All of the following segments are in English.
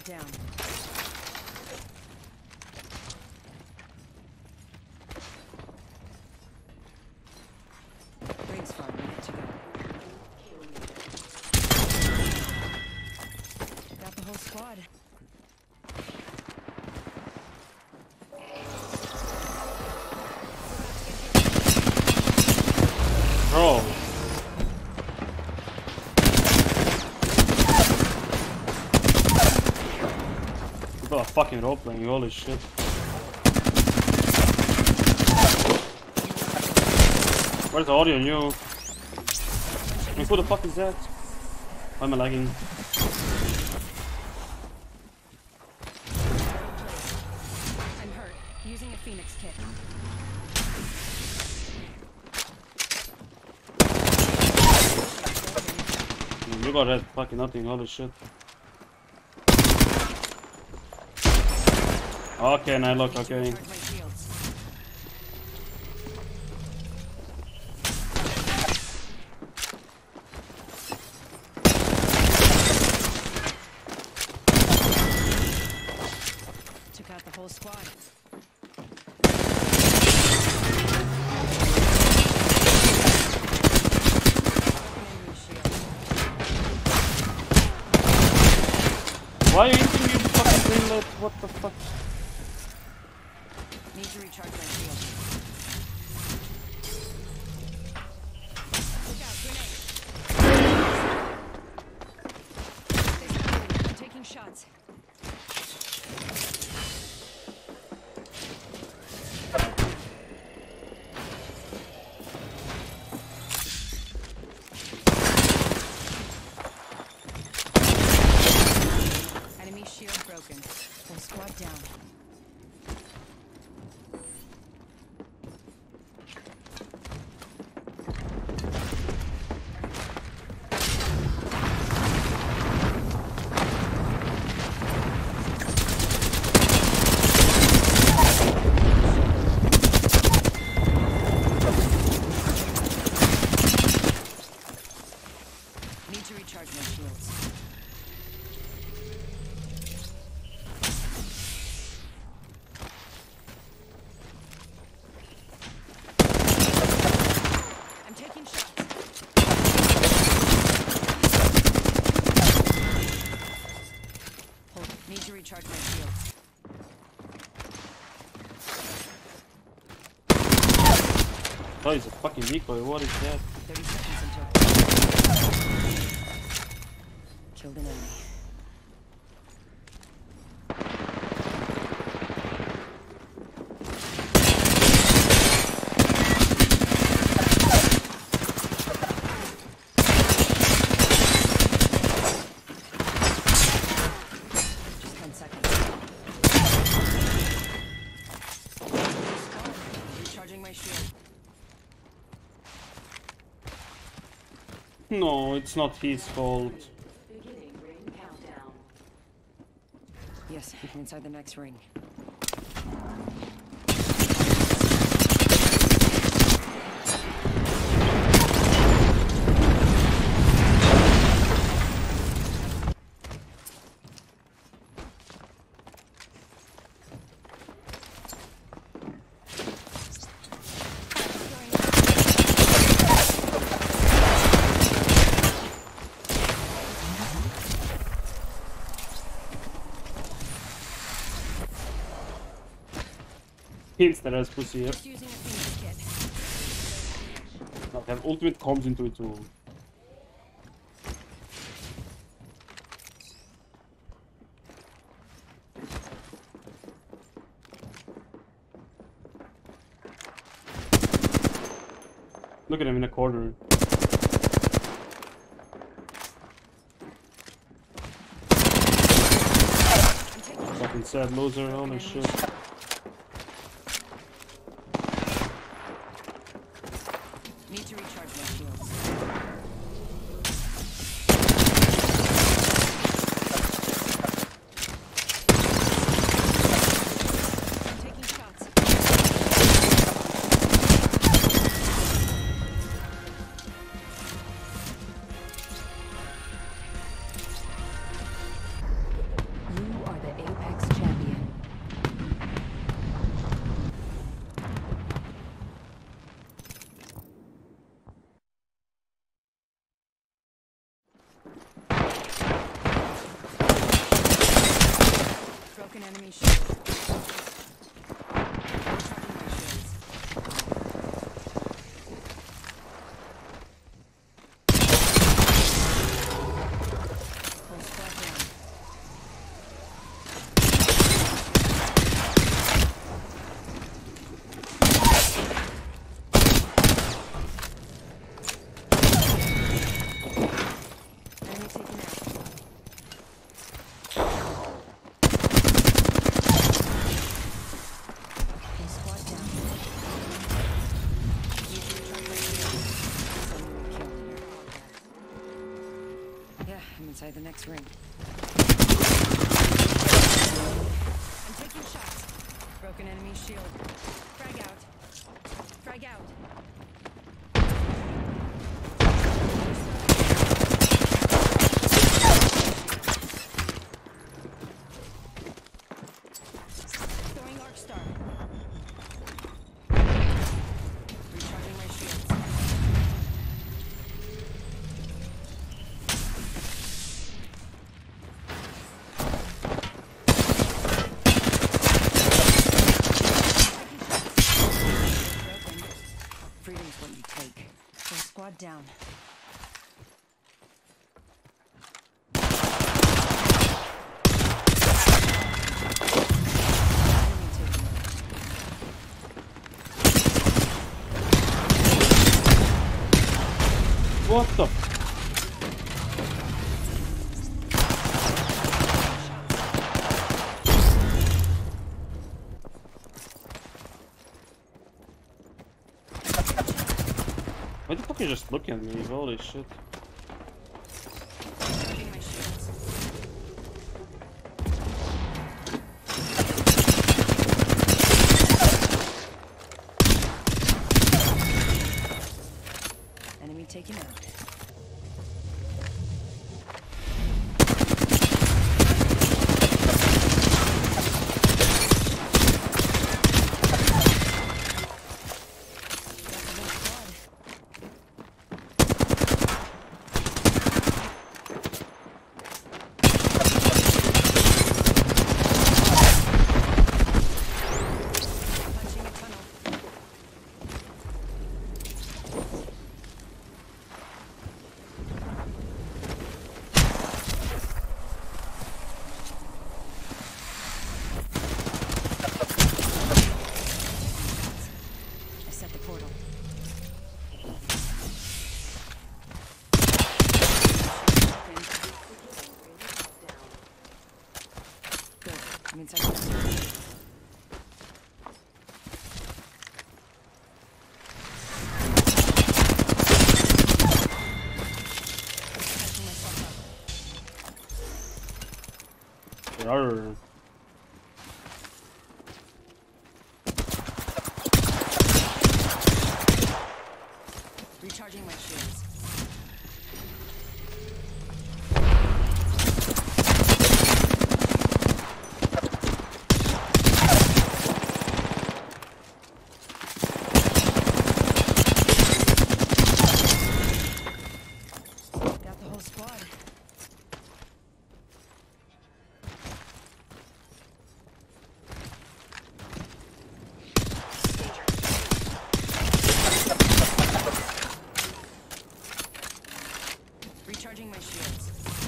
squad down. Rings far, minute to go. Got the whole squad. Bro. People are fucking role playing, holy shit. Where's the audio, you? I mean, who the fuck is that? Why am I lagging? I'm hurt. Using a Phoenix kit. You got red fucking nothing, holy shit. Okay, Nylock, okay. Charge my shields. Took out the whole squad. Enemy shield. Why are you eating you fucking greenlit? What the fuck? Need to recharge my shield. Look out, grenade. I'm taking shots. Enemy shield broken. Full squad down. Need to recharge my shields. I'm taking shots. Hold. Need to recharge my shields. Oh, he's a fucking decoy, what is that? 30 seconds until. Killed an enemy. Just 10 seconds. Recharging my shield. No, it's not his fault. Yes, I'm inside the next ring. Hints that as pussy, yep. Just using a Phoenix kit. No, that ultimate comes into it too. Look at him in the corner. Fucking sad loser, holy shit. Need to recharge my shields. I'm taking shots. You shield. Recharging my shields. Whole squad down. Enemy taken out. Whole squad down. Need to recharge my shields. Someone killed here. Yeah, I'm inside the next ring. I'm taking shots. Broken enemy shield. Frag out. Frag out. Throwing arc star. Recharging my shields. Broken. Freedom's what you take. Full squad down. Enemy taken out. What the? Why the fuck are you just looking at me? Holy shit. Recharging my shields. Enemy taken out. That's the whole squad. Punching a tunnel. I set the portal. Good. I'm inside the next room. Catching myself up. Arr. Recharging my shields. Got the whole squad. Recharging my shields.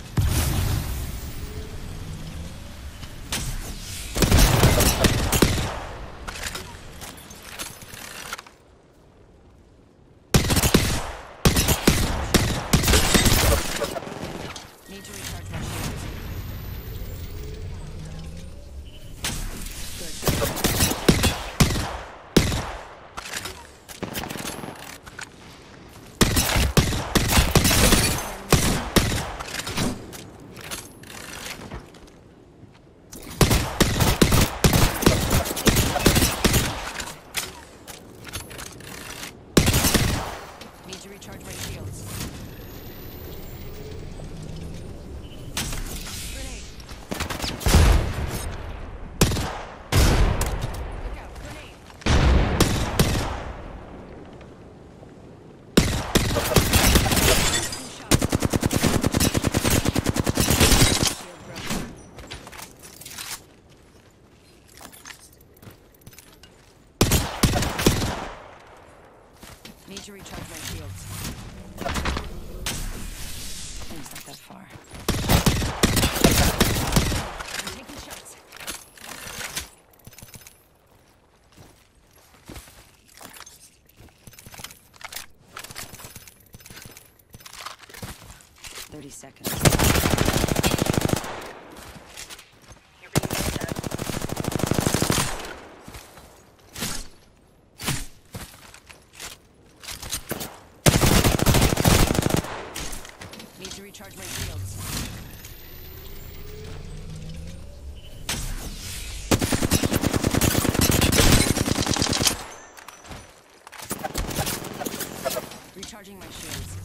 Need to recharge my shields. Good. Need to recharge my shields. Grenade. Need to recharge my shields. Things not that far. I'm taking shots. "30 seconds. You're being yelled at. Need to recharge my shields. Recharging my shields.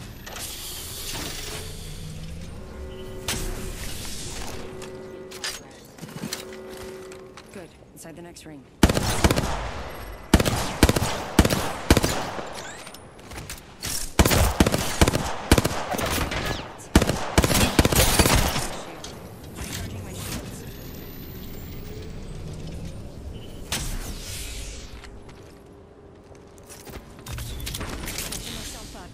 Good. Inside the next ring. Recharging my shields. Catching myself up.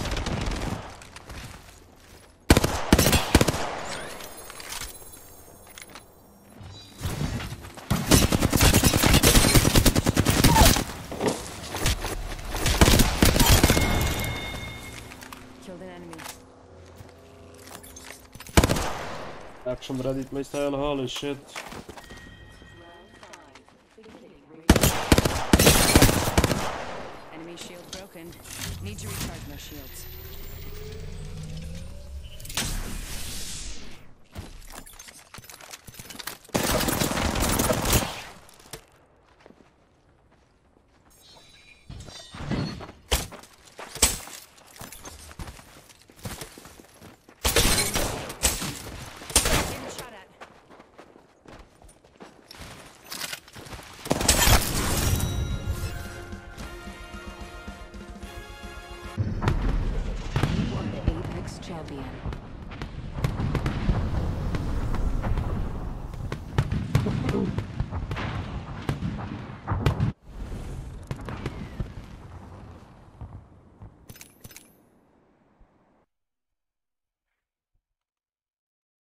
Killed an enemy. Action ready playstyle, holy shit. Enemy shield broken. Need to recharge my shields. Getting shot at. You are the Apex champion.